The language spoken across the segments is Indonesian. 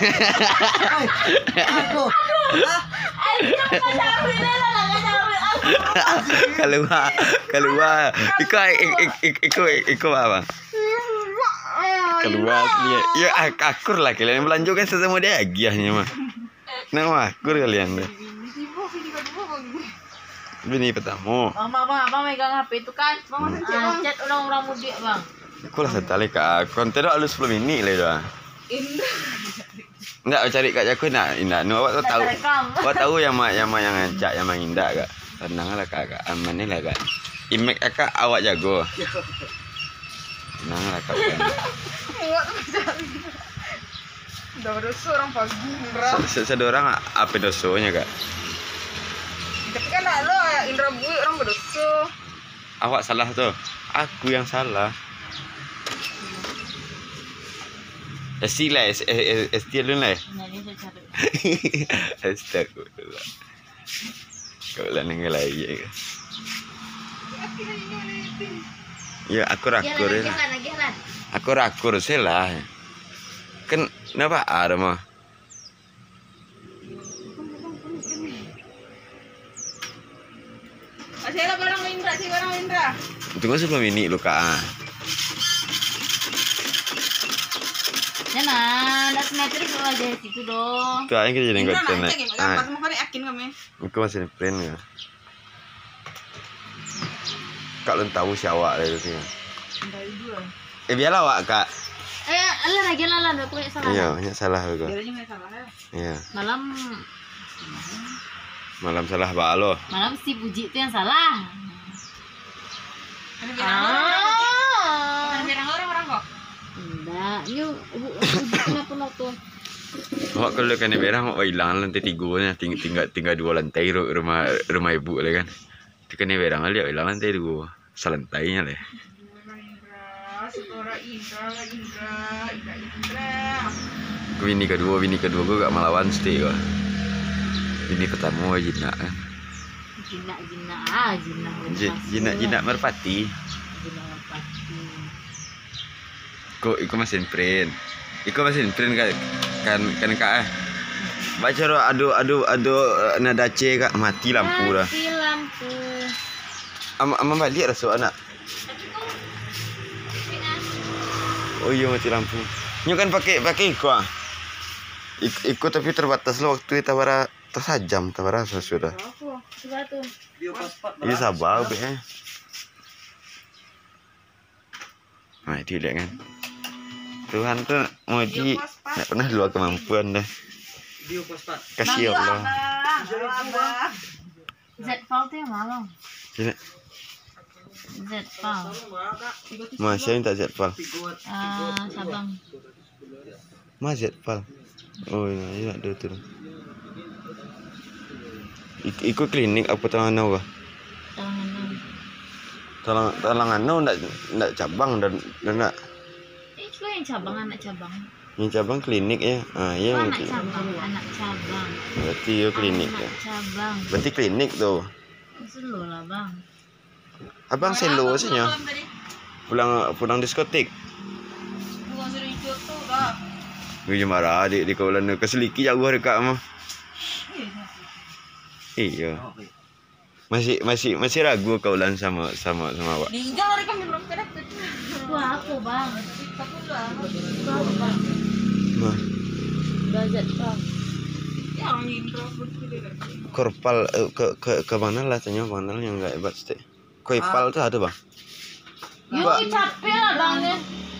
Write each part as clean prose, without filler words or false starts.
Aduh. Keluar. Ikut apa? Keluar dia. Ya akur lah kalian melanjutkan sesama dia giahnya mah. Nama akur kalian deh. Bini pertama. Bang megang HP itu kan. Bang chat orang-orang mudik, Bang. Aku lah setali kak. Konten lu 10 minit lah dah. Enggak cari kak aku nak indah. Nu awak tahu. Awak tahu yang ngajak yang indah kak. Tenang lah kak. Aman ni lah kak. Imek kak awak jago. Tenang lah kak. Awak tu cari. Dah berdosa orang pagi. Sedorang apa dosanya kak? Tapi kan nak lo Indra Bui orang berdosa. Awak salah tu. Aku yang salah. Sila estia lu lah. Astagfirullah. Kau lah nengai lagi. Ya aku rakur. Aku rakur sila. Kan kenapa ada mah? Asyik barang Indra. Tunggu sebelum ini lu kak. Nah, dah meter ke aja situ dong. Tuh aja kita jadi konten. Pas mau yakin kami. Aku masih print ya. Kak lu tahu si awak lah itu. Biarlah awak kak. Allah lagi lah aku salah. Iya, banyak salah aku. Biarnya salah ya. Iya. Malam salah balo. Malam si Puji itu yang salah. Ada orang kok. Enggak, yuk kenapa tuh? Awak kalau kan berang awak hilang lantai 3-nya tinggal 2 lantai rumah ibu lah kan. Itu kan berang dia hilang lantai 2 selantainya lah. Bini kedua gue gak melawan stay kok. Bini pertama jinak kan. Jinak merpati. Iku masih print kan kak baca ro adu nada C kak mati lampu dah. Mati lampu. Ama balik rasu anak. Oh iya mati lampu. Nyu kan pakai iku ah. Iku tapi terbatas lo waktu tawara tersajam tawara sudah. Ini sabar be. Nah, itu lihat kan. Tuhan tuh mau nggak pernah luar kemampuan dah. Kasih Allah. Z-File tuh yang malam. Z-File. Masih minta Z-File. Sabang. Mas Z-File. Oh iya ada tu. Ikut klinik apa tangan kah? Talangan ndak cabang dan nak. Itu yang cabang anak cabang. Yang cabang klinik ya. Iya mungkin. Anak cabang. Berarti ya klinik ya. Cabang. Berarti klinik tuh. Selo lah bang. Abang selo sihnya. Pulang diskotik. Bukan sering tuh dah. Gue marah di kawalan keseliki jauh dekat mah. Iya. Masih ragu kawalan sama awak. Tinggal dari kami belum kena. Wah aku bang. Mah. Budget bang. Korpal ke mana lah tanya mana yang enggak hebat sih. Koipal tuh ada bang. Yuk capek lah bang ya.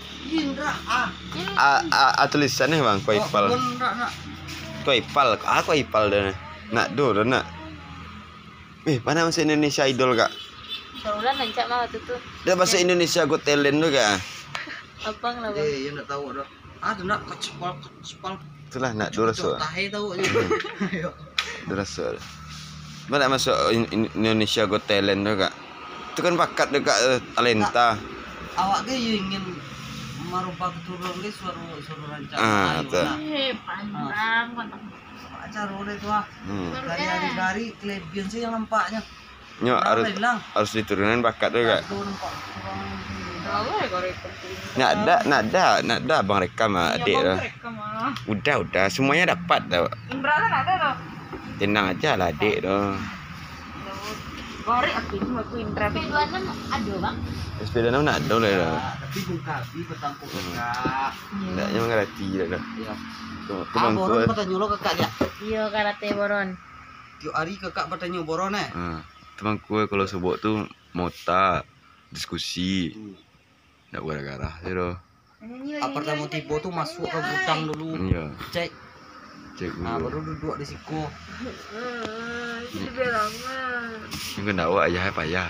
Tulisannya bang Koipal. Koipal, Koipal dah. Nak do nak. Mana bahasa Indonesia Idol kak? Saulan lancak mah tuh. Dia bahasa Indonesia Got Talent tuh kak. Abang lah bang. Ya nak tahu dah. Tu nak kecpal. Itulah nak durasul. Tahe tahu. Durasul. Mana masuk Indonesia Got Talent tuh kak? Itu kan bakat dekat talenta. Awak ke ingin merubah keturunan ke suara rancang. Pandang mantap. Acara udah itu dari hari kelebihan sih yang nampaknya. Harus diturunin bakat tuh kak. Allah ya kau rekam. Nak ada abang rekam adik Iya, lah. bang rekam ah. Udah semuanya dapat tau. Indra kan ada tuh. Tenang aja lah adik tuh. Goreng aku cuma aku Indra. P26 ada bang. Sepeda nak ada lah. Tapi buka di petampung kakak. Nak jangan ngerti dah. Ya. Kemang Boron tu. bertanya lo kakak ya. Iya karate boron. Tiap hari kakak bertanya boron Teman kue kalau sebut tu mota diskusi nak gara-gara tu. Apa tamu tipe tuh masuk ke gudang dulu. Iya, Cek. cek Nah dulu. baru duduk di siku. Itu lama. Yang kena awak aja payah.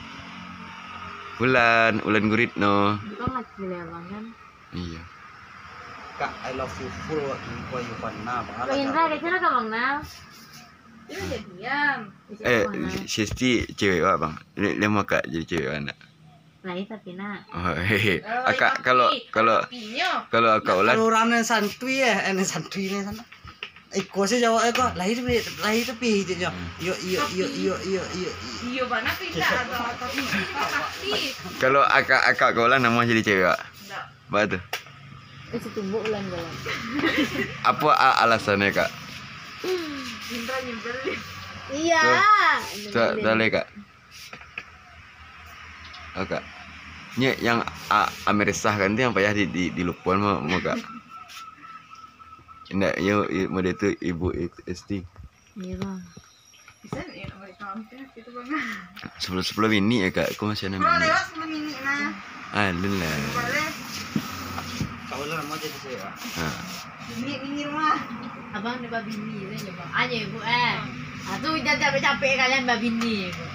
Ulan gurit no. Bukan lagi pilih abang kan. Iya. Kak, I love you full waktu kau Yuvana. Bang Indra kecil kan bang Nal. Dia jadian. Sisti cewek awak bang. Dia mau kak jadi cewek anak. Lahir tapi nak. Oh, hehe. Akak kalau Pinya. akak ulan. Kalau orang yang santuy ya, santuy ni sana. Kau sih jawab kok lahir tapi je. Yo. Iya mana pindah atau pasti. Kalau akak kau ulan nama jadi cewek awak. Enggak. Apa tu? Itu tumbuh ulan jalan. Apa alasannya kak? Indra nyebelin. Iya. Tak boleh kak. Oh kak. Ni yang Amerisah kan tu yang payah di lupuan mau kak. Nak yo model tu ibu ST. Iya bang. Bisa ya nak balik kampung gitu bang. Sebelum ini ya kak, aku masih ada Kalau mini. lewat sebelum ini nah. Alun lah. Boleh. Kau ulan mau jadi saya. Ini rumah. Abang ada babini tu je bang. Aja ibu tu jangan capek-capek kalian babini ibu.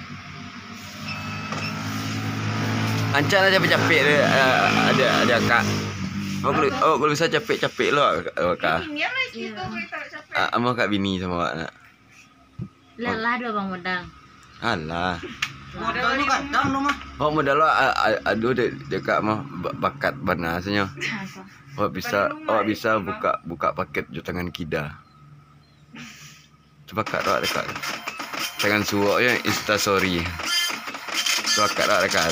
Ancar aja capek dia ada kak. Oh kalau bisa capek lo kak. Ini lah gitu kita capek. Amo kak bini sama awak nak. Lelah dua bang modal. Alah. Modal lu kadang lu mah. Oh modal lo aduh dekat mah bakat banasnya. Awak bisa buka paket jutangan kida. Coba kak rak dekat. Tangan suwak ya Insta story. Coba kak rak dekat.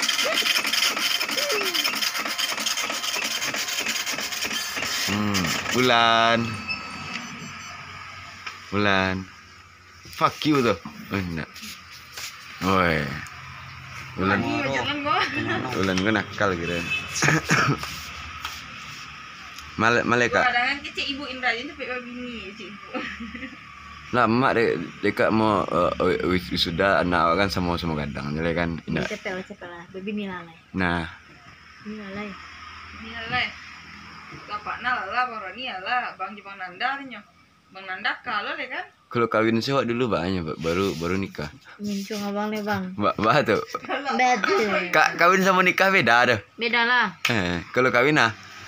Bulan. Fuck you tu. Oh nak. Oi. Bulan. Jangan gua. Bulan gua nakal kira. Malek kak. Kadang kecil ibu Indra je sampai babini cik ibu. Lah mak dekat mau wisuda anak awak kan sama gadang jadi kan. Cepet lah. Babini lalai. Nah, Ini lalai. Ini lah. Bapak lah Bang Roni lah, Bang Jepang Nanda nya. Bang Nanda kalau deh kan. kalau kawin sih awak dulu banyak baru nikah. Mincung abang nih bang. Bah tu. Betul. Kak kawin sama nikah beda dah. Beda lah. Kalau kawin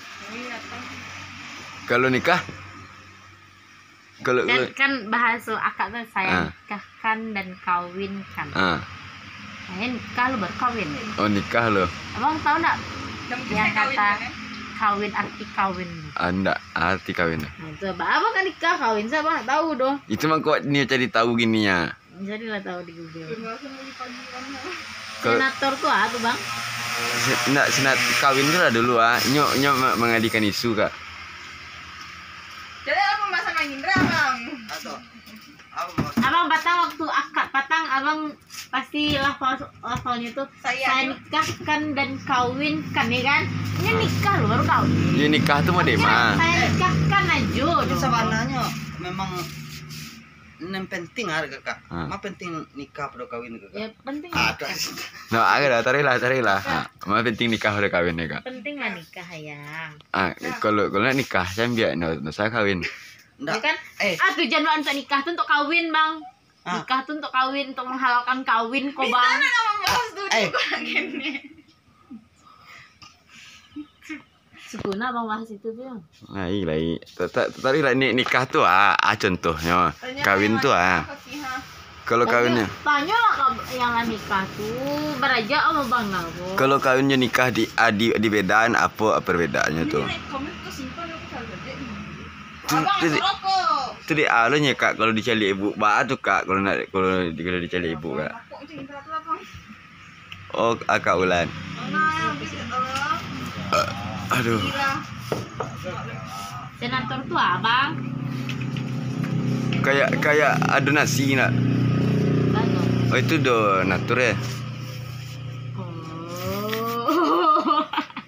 kalau nikah kalau Kan bahasa akak tuh saya nikahkan dan kawinkan. Saya nikah lu baru kawin. oh nikah lo. Abang tahu nggak yang kata kan? kawin arti kawin? Anda arti kawin. Nah, itu abang kan nikah kawin saya abang nggak tahu doh. Itu mah kok ni cari tahu gini ya. Jadilah tahu di Google. Kalau Senator tuh tuh bang. senat kawin tu lah dulu nyok mengadikan isu kak. Jadi apa masa main Indra bang? Atau Abang patang waktu akad patang abang pasti lafalnya tuh saya nikahkan dan kawinkan ya kan? Ini nikah loh baru kawin. Ini nikah tu mau dema. Saya nikahkan aja. itu sebenarnya memang yang penting ada kakak. Mah penting nikah pada kawin kakak. Ya penting. Ada. No, ada tarilah. Mah penting nikah udah kawin ya kak. Penting lah nikah ya. Kalau nak nikah saya biar saya kawin. Ya kan? Tujuan lu untuk nikah tuh untuk kawin bang. Nikah tuh untuk kawin, untuk menghalalkan kawin kok bang. Sukuna bang bahas itu tuh. Lai. Tarilah nikah tu contohnya. Kawin tu Kalau kawinnya. Tanya lah yang lah nikah tuh beraja sama bang Nalbo. Kalau kawinnya nikah di bedaan apa perbedaannya tu? Tu dia alanya kak kalau dicari ibu tu kak kalau dicari ibu kak. Oh akak ulan. Aduh. Senator tuh abang. Kayak ada nasi nak. Bagus. Oh itu donatur ya. Oh.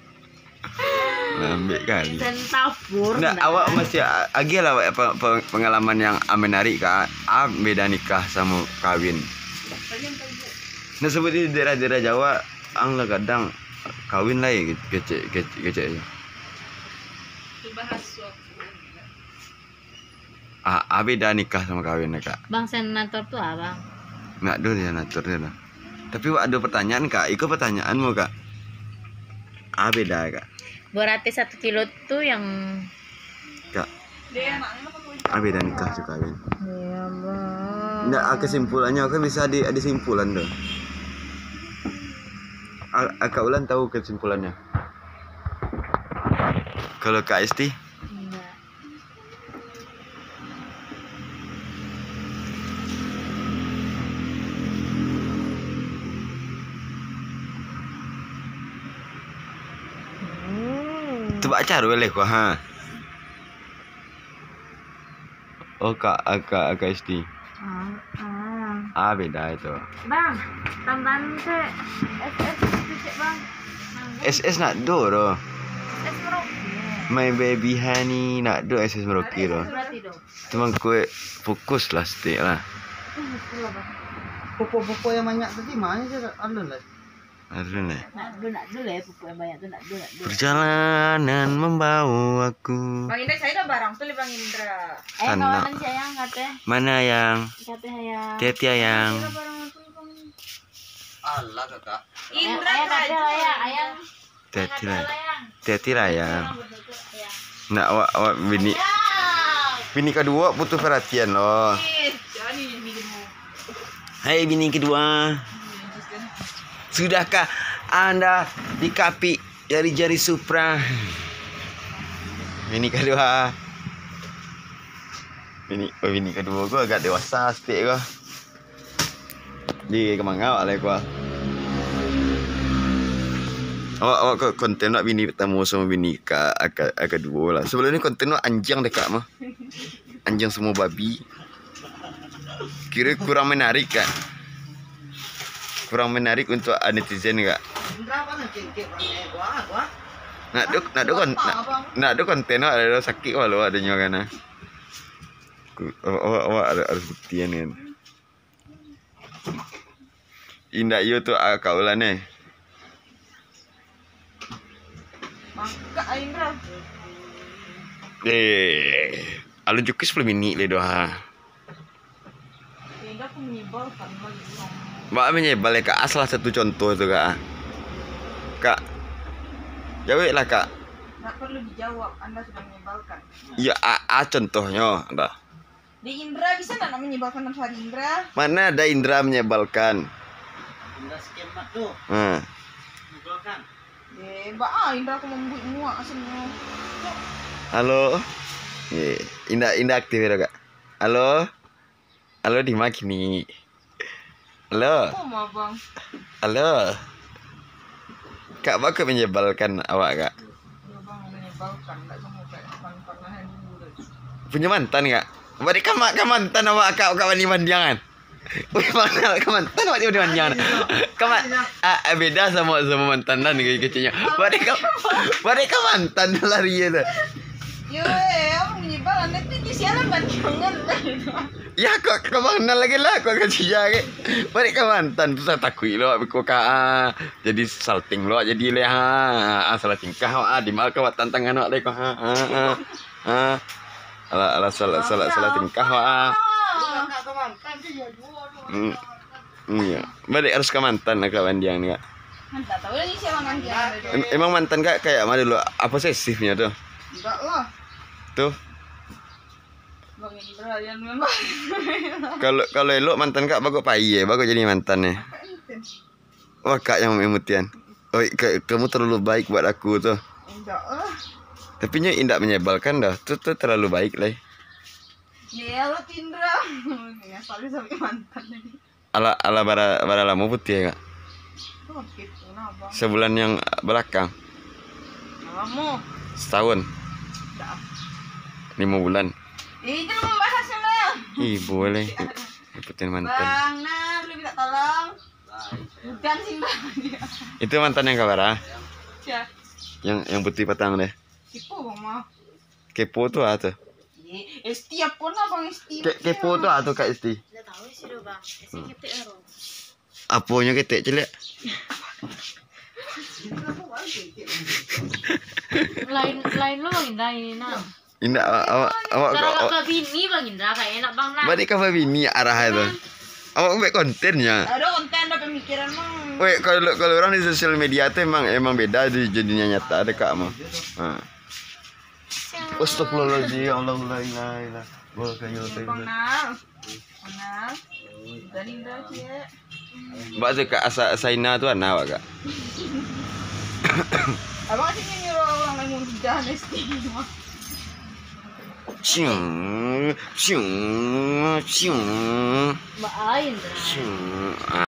Lambek kali. Sentapur. Nah, awak masih lagi lah pengalaman yang menarik kak. Beda nikah sama kawin. Nah seperti di daerah-daerah Jawa, lah kadang kawin lah ya kece. Beda nikah sama kawin ya kak. Bang senator tuh abang. Nggak dulu ya natur ya lah. Tapi ada pertanyaan kak. Ikut pertanyaanmu kak. Beda kak. Berarti 1 kilo tuh yang Kak. Beda nikah sama kawin. ya bang. Nggak, kesimpulannya kan bisa ada simpulan tuh. Kak Ulan tahu kesimpulannya. Kalau Kak Esti? Enggak. Coba cara boleh kok ha. Oh Kak Esti. Beda itu. Bang, tambahan ke SS cek bang. SS nak do doh. SS Merauke. My baby honey nak do SS Merauke doh. Berarti dong. Cuma kue fokus lah stick lah. Pupuk-pupuk yang banyak tadi mana sih anu lah. Aduh nih. Nak dulu ya pupuk yang banyak tuh nak dulu. Perjalanan membawa aku. Bang Indra saya udah barang tuh Bang Indra. Kawan sayang kata. Mana yang? Kata yang. Tetia yang. Allah kakak. Indra kata ayang. Teti yang. Nah awak bini kedua butuh perhatian loh. Jadi minum. Hai bini kedua. Sudahkah Anda dikapi jari-jari Supra? Bini kedua. Bini kedua gua agak dewasa sikit gua. Di kemangau lah gua. Awak konten nak bini pertama sama bini kedua lah. Sebelum ni konten nak anjing dekat mah. Anjing semua babi. Kira kurang menarik kan? Kurang menarik untuk netizen enggak? Nak do konten ada sakit kalau adanya kan. Awak harus buktian kan. Indah yo tu Kak Ulan ni. Mangka Indra. Alun cukis belum ini le doa. Indra aku menyebalkan lagi. Mbak menyebal ya kak, salah satu contoh tu kak. Kak, jawab lah kak. Nggak perlu dijawab, Anda sudah menyebalkan. Ya, contohnya, dah. Di Indra bisa nggak menyebalkan Mas Hari Indra? Mana ada Indra menyebalkan? Indra skema tuh. Menyebalkan. Indra aku membuat muak asalnya. Halo. Indah aktif ya kak. Halo di makini. Halo. Oh ma bang. Halo. Kak bakal menyebalkan awak kak. Ya bang menyebalkan, nggak sama kayak pernah dulu. Punya mantan kak? Bari ka mantan awak kak wani jangan. Punya mantan awak di jangan. Beda sama mantan kecilnya. Bari ka mantan lari tu. Yo aku menyebalkan nanti di siaran banjangan. Ya kok kenal lagi lah kok kecilnya ke. Bari ka mantan tu saya takui lo kok jadi salting lo jadi le salah tingkah di mal ka tantangan awak le kok salah tingkah iya. Balik harus ke mantan kawan dia ni kak. Entah tahu lagi siapa mantan. Emang mantan kak kayak mana dulu? Apa posesifnya tuh? Enggak lah. Tuh. Bang Indra yang memang. Kalau elok mantan kak bagus pai bagus jadi mantan Wah kak yang emutian. Oh kamu terlalu baik buat aku tuh. Enggak lah. Tapi nya indak menyebalkan dah. Tuh terlalu baik lah. Ya lo Indra. Ya sampai mantan lagi. Ala bara lama putih ya kak. Oh, gitu, nah, Bang. Sebulan yang belakang. Kamu. Setahun. Dah. 5 bulan. Jangan membahas hasilnya. Ih, boleh. Ikutin mantan. Bang, nah, belum minta tolong. Bukan sih, Bang. Itu mantan yang kabar ah? Ya, Yang putih petang deh. tipu Bang mah. Kepo tuh tuh. Setiap pun Bang, setiap. Kepo tuh tuh Kak Isti. Udah tahu sih do bang. Ketik ero. Apanya ketek celek? Lain lo Bang Indra ini nah. Indah awak Kalau bini Bang Indra kayak enak Bang nah. Balik ke bini arah itu. Awak buat kontennya. Ada konten, ada pemikiran Bang. Weh, kalau orang di sosial media tuh emang beda di jadinya nyata ada Kak mah. Astagfirullahaladzim, ya Allah la ilaha illallah. Boleh kayu Bang Nal. Bang Nal. Dan Indra cie. Mbak tuh Kak Asaina tuh anak awak Kak. Abang sih nyuruh orang lain mau jalan Esti. Cium. Mbak Indra. Cium.